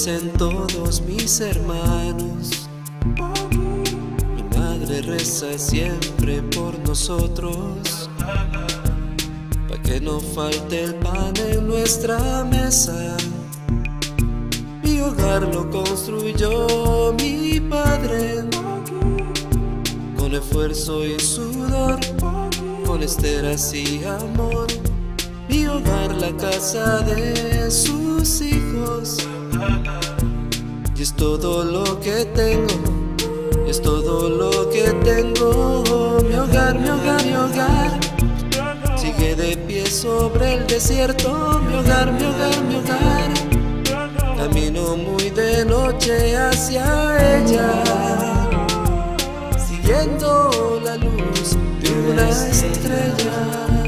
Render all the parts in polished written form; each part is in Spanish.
recen todos mis hermanos. Mi madre reza siempre por nosotros, pa' que no falte el pan en nuestra mesa. Mi hogar lo construyó mi padre, con esfuerzo y sudor, con esteras y amor. Mi hogar, la casa de sus hijos. Y es todo lo que tengo, es todo lo que tengo. Mi hogar, mi hogar, mi hogar sigue de pie sobre el desierto. Mi hogar, mi hogar, mi hogar. Camino muy de noche hacia ella, siguiendo la luz de una estrella.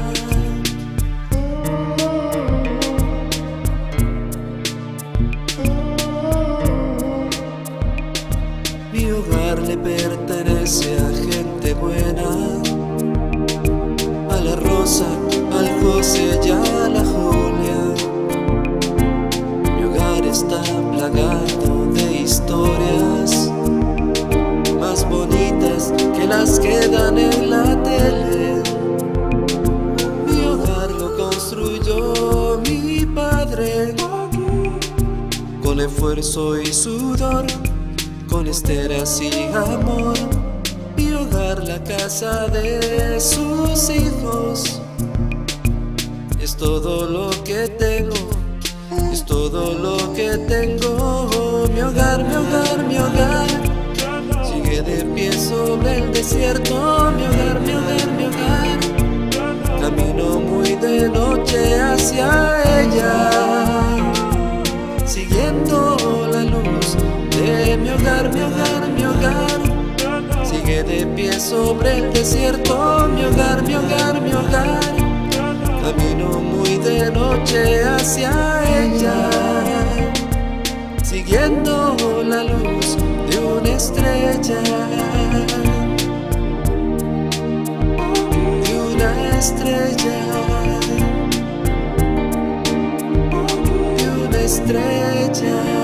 Mi hogar le pertenece a gente buena, a la Rosa, al José y a la Julia. Mi hogar está plagado de historias más bonitas que las que dan en la tele. Mi hogar lo construyó mi padre, con esfuerzo y sudor, con esteras y amor. Mi hogar, la casa de sus hijos. Es todo lo que tengo, es todo lo que tengo. Mi hogar, mi hogar, mi hogar sigue de pie sobre el desierto. Mi hogar, mi hogar, mi hogar. Camino muy de noche hacia ella, siguiendo la luz de mi hogar, mi hogar, mi hogar. Sigue de pie sobre el desierto. Mi hogar, mi hogar, mi hogar. Camino muy de noche hacia ella, siguiendo la luz de una estrella, de una estrella, de una estrella.